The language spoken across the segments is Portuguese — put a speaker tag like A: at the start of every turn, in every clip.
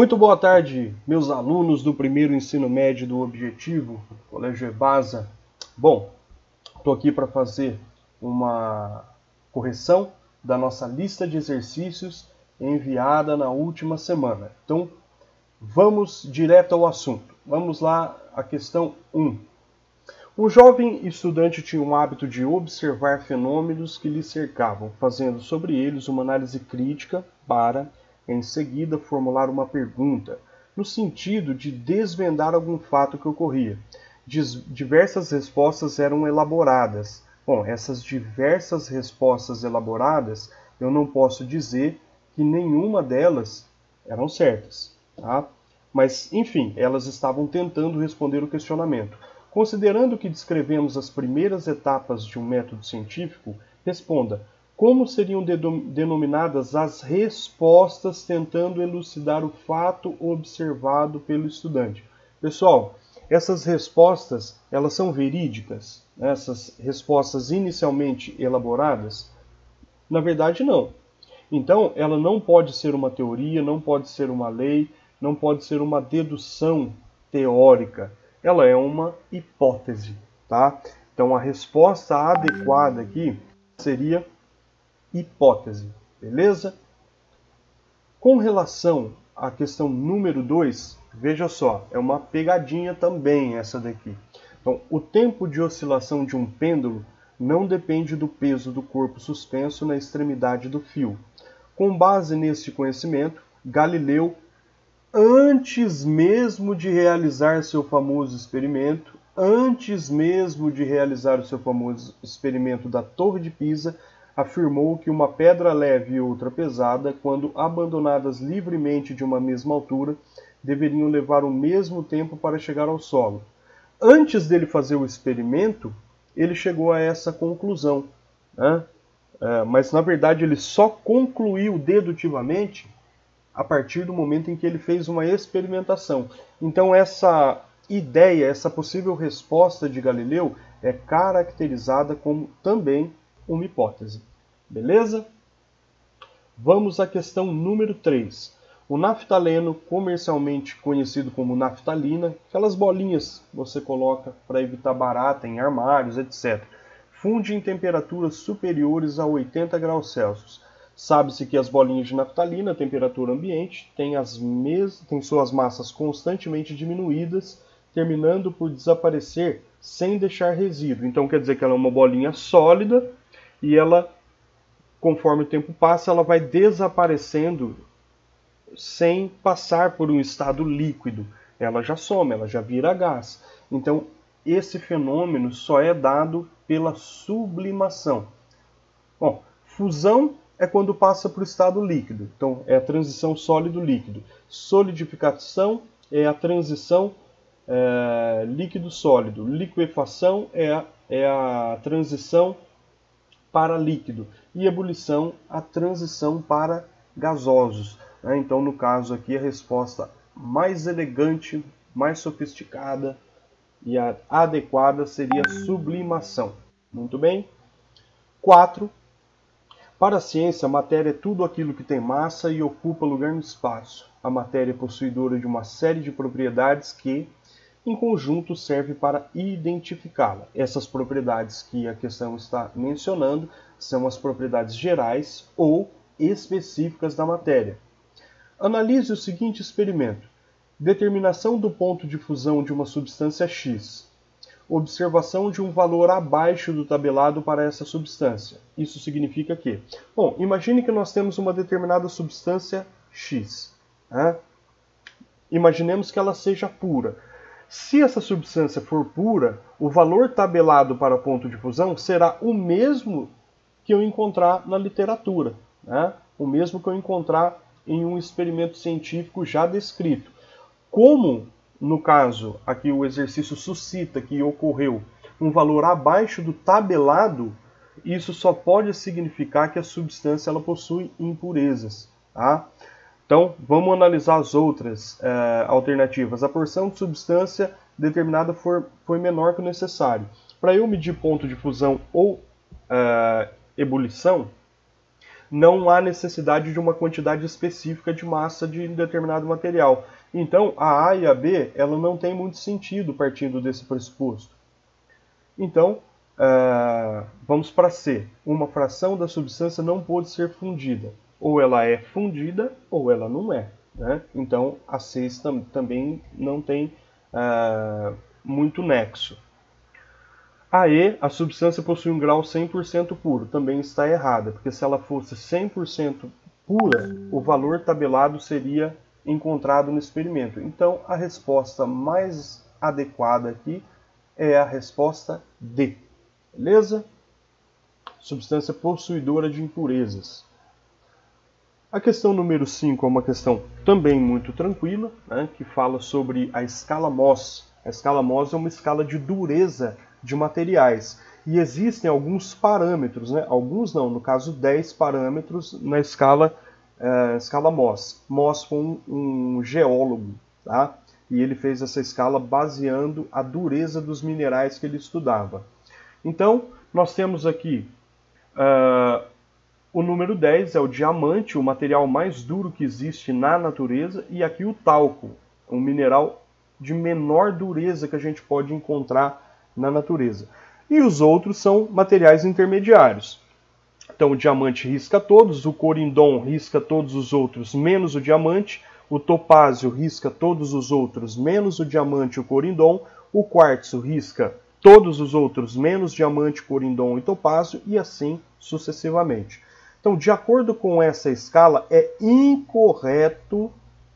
A: Muito boa tarde, meus alunos do primeiro ensino médio do Objetivo, Colégio Evasa. Bom, estou aqui para fazer uma correção da nossa lista de exercícios enviada na última semana. Então, vamos direto ao assunto. Vamos lá, a questão 1. Um jovem estudante tinha o hábito de observar fenômenos que lhe cercavam, fazendo sobre eles uma análise crítica para, em seguida, formular uma pergunta, no sentido de desvendar algum fato que ocorria. Diversas respostas eram elaboradas. Bom, essas diversas respostas elaboradas, eu não posso dizer que nenhuma delas eram certas, tá? Mas, enfim, elas estavam tentando responder o questionamento. Considerando que descrevemos as primeiras etapas de um método científico, responda: como seriam denominadas as respostas tentando elucidar o fato observado pelo estudante? Pessoal, essas respostas, elas são verídicas? Essas respostas inicialmente elaboradas? Na verdade, não. Então, ela não pode ser uma teoria, não pode ser uma lei, não pode ser uma dedução teórica. Ela é uma hipótese, tá? Então, a resposta adequada aqui seria hipótese, beleza? Com relação à questão número 2, veja só, é uma pegadinha também essa daqui. Então, o tempo de oscilação de um pêndulo não depende do peso do corpo suspenso na extremidade do fio. Com base neste conhecimento, Galileu, antes mesmo de realizar seu famoso experimento, da Torre de Pisa, afirmou que uma pedra leve e outra pesada, quando abandonadas livremente de uma mesma altura, deveriam levar o mesmo tempo para chegar ao solo. Antes dele fazer o experimento, ele chegou a essa conclusão, né? Mas, na verdade, ele só concluiu dedutivamente a partir do momento em que ele fez uma experimentação. Então, essa ideia, essa possível resposta de Galileu é caracterizada como também uma hipótese. Beleza? Vamos à questão número 3. O naftaleno, comercialmente conhecido como naftalina, aquelas bolinhas que você coloca para evitar barata em armários, etc., funde em temperaturas superiores a 80 graus Celsius. Sabe-se que as bolinhas de naftalina, a temperatura ambiente, têm suas massas constantemente diminuídas, terminando por desaparecer sem deixar resíduo. Então quer dizer que ela é uma bolinha sólida e ela, conforme o tempo passa, ela vai desaparecendo sem passar por um estado líquido. Ela já some, ela já vira gás. Então esse fenômeno só é dado pela sublimação. Bom, fusão é quando passa para o estado líquido. Então, é a transição sólido-líquido. Solidificação é a transição líquido-sólido. Liquefação é a transição para líquido. E ebulição, a transição para gasosos. Então, no caso aqui, a resposta mais elegante, mais sofisticada e a adequada seria sublimação. Muito bem. 4. Para a ciência, a matéria é tudo aquilo que tem massa e ocupa lugar no espaço. A matéria é possuidora de uma série de propriedades que, em conjunto, serve para identificá-la. Essas propriedades que a questão está mencionando são as propriedades gerais ou específicas da matéria. Analise o seguinte experimento. Determinação do ponto de fusão de uma substância X. Observação de um valor abaixo do tabelado para essa substância. Isso significa que, bom, imagine que nós temos uma determinada substância X. Imaginemos que ela seja pura. Se essa substância for pura, o valor tabelado para ponto de fusão será o mesmo que eu encontrar na literatura, o mesmo que eu encontrar em um experimento científico já descrito. Como, no caso, aqui o exercício suscita que ocorreu um valor abaixo do tabelado, isso só pode significar que a substância ela possui impurezas. Tá? Então, vamos analisar as outras alternativas. A porção de substância determinada foi menor que o necessário. Para eu medir ponto de fusão ou ebulição, não há necessidade de uma quantidade específica de massa de determinado material. Então, a A e a B, ela não tem muito sentido partindo desse pressuposto. Então, vamos para C. Uma fração da substância não pode ser fundida. Ou ela é fundida, ou ela não é. Né? Então, a C também não tem muito nexo. A E, a substância possui um grau 100% puro. Também está errada, porque se ela fosse 100% pura, o valor tabelado seria encontrado no experimento. Então, a resposta mais adequada aqui é a resposta D. Beleza? Substância possuidora de impurezas. A questão número 5 é uma questão também muito tranquila, né, que fala sobre a escala Mohs. A escala Mohs é uma escala de dureza de materiais. E existem alguns parâmetros, né? Alguns não, no caso 10 parâmetros na escala Mohs. Mohs foi um geólogo, tá? E ele fez essa escala baseando a dureza dos minerais que ele estudava. Então, nós temos aqui o número 10 é o diamante, o material mais duro que existe na natureza, e aqui o talco, um mineral de menor dureza que a gente pode encontrar na natureza. E os outros são materiais intermediários. Então o diamante risca todos, o corindon risca todos os outros menos o diamante, o topázio risca todos os outros menos o diamante e o corindon, o quartzo risca todos os outros menos diamante, corindon e topázio, e assim sucessivamente. Então, de acordo com essa escala, é incorreto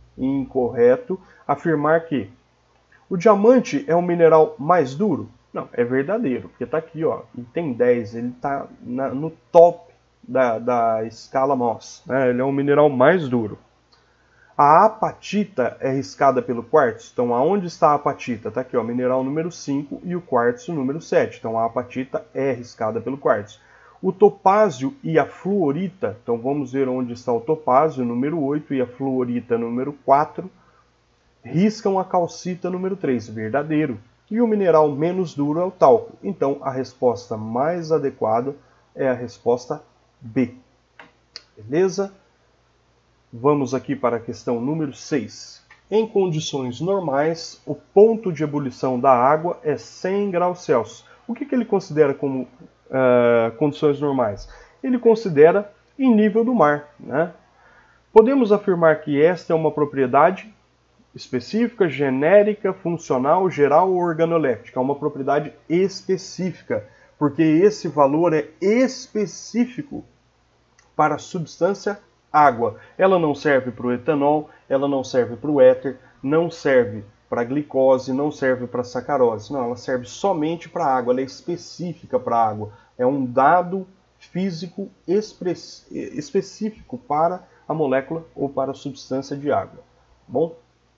A: afirmar que o diamante é um mineral mais duro. Não, é verdadeiro, porque está aqui, ó, item 10, ele está no top da escala Mohs, né? Ele é um mineral mais duro. A apatita é riscada pelo quartzo. Então, aonde está a apatita? Está aqui, ó, mineral número 5 e o quartzo número 7. Então, a apatita é riscada pelo quartzo. O topázio e a fluorita, então vamos ver onde está o topázio, número 8, e a fluorita, número 4, riscam a calcita, número 3, verdadeiro. E o mineral menos duro é o talco. Então, a resposta mais adequada é a resposta B. Beleza? Vamos aqui para a questão número 6. Em condições normais, o ponto de ebulição da água é 100 graus Celsius. O que ele considera como condições normais? Ele considera em nível do mar, né? Podemos afirmar que esta é uma propriedade específica, genérica, funcional, geral ou organoléptica. É uma propriedade específica, porque esse valor é específico para a substância água. Ela não serve para o etanol, ela não serve para o éter, não serve para a glicose, não serve para a sacarose. Não, ela serve somente para a água, ela é específica para a água. É um dado físico específico para a molécula ou para a substância de água. Bom?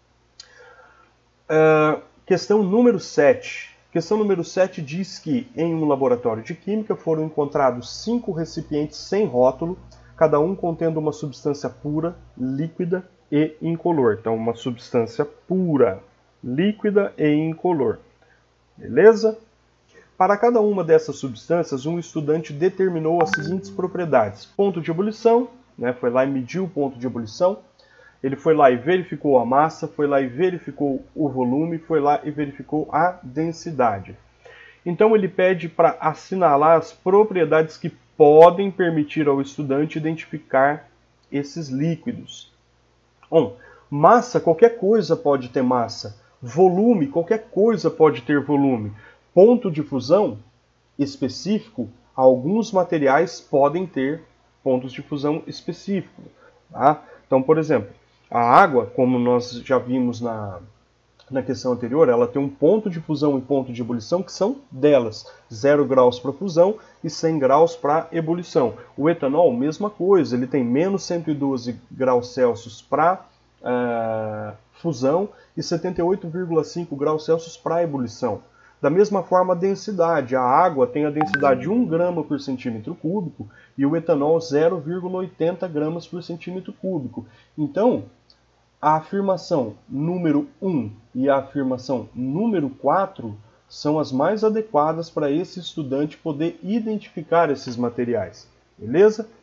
A: Questão número 7. Questão número 7 diz que em um laboratório de química foram encontrados 5 recipientes sem rótulo, cada um contendo uma substância pura, líquida e incolor. Então, uma substância pura, líquida e incolor. Beleza? Para cada uma dessas substâncias, um estudante determinou as seguintes propriedades. Ponto de ebulição, né, foi lá e mediu o ponto de ebulição. Ele foi lá e verificou a massa, foi lá e verificou o volume, foi lá e verificou a densidade. Então ele pede para assinalar as propriedades que podem permitir ao estudante identificar esses líquidos. Bom, massa, qualquer coisa pode ter massa. Volume, qualquer coisa pode ter volume. Ponto de fusão específico, alguns materiais podem ter pontos de fusão específicos. Tá? Então, por exemplo, a água, como nós já vimos na questão anterior, ela tem um ponto de fusão e ponto de ebulição que são delas. 0 graus para fusão e 100 graus para ebulição. O etanol, mesma coisa, ele tem menos 112 graus Celsius para fusão e 78,5 graus Celsius para ebulição. Da mesma forma, a densidade. A água tem a densidade de 1 grama por centímetro cúbico e o etanol 0,80 gramas por centímetro cúbico. Então, a afirmação número 1 e a afirmação número 4 são as mais adequadas para esse estudante poder identificar esses materiais. Beleza?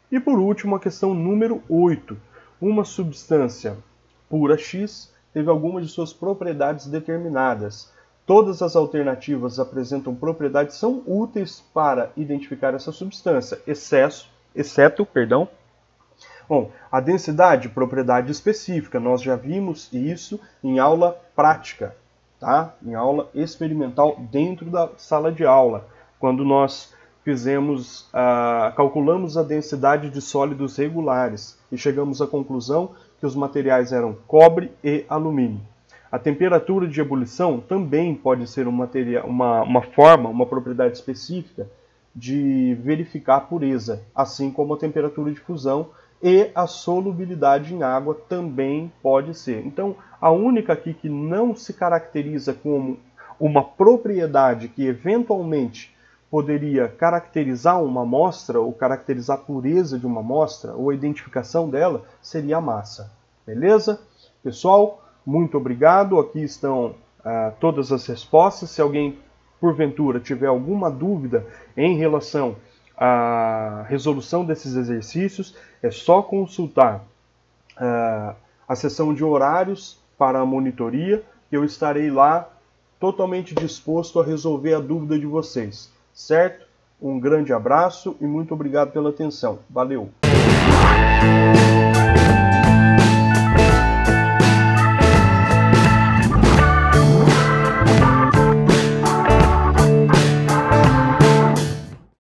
A: E por último, a questão número 8. Uma substância pura X teve algumas de suas propriedades determinadas. Todas as alternativas apresentam propriedades que são úteis para identificar essa substância, exceto, bom, a densidade, propriedade específica. Nós já vimos isso em aula prática, tá? Em aula experimental dentro da sala de aula, quando nós calculamos a densidade de sólidos regulares e chegamos à conclusão que os materiais eram cobre e alumínio. A temperatura de ebulição também pode ser uma propriedade específica de verificar a pureza, assim como a temperatura de fusão e a solubilidade em água também pode ser. Então, a única aqui que não se caracteriza como uma propriedade que eventualmente poderia caracterizar uma amostra ou caracterizar a pureza de uma amostra ou a identificação dela seria a massa. Beleza? Pessoal, muito obrigado. Aqui estão todas as respostas. Se alguém, porventura, tiver alguma dúvida em relação à resolução desses exercícios, é só consultar a seção de horários para a monitoria, que eu estarei lá totalmente disposto a resolver a dúvida de vocês. Certo? Um grande abraço e muito obrigado pela atenção. Valeu!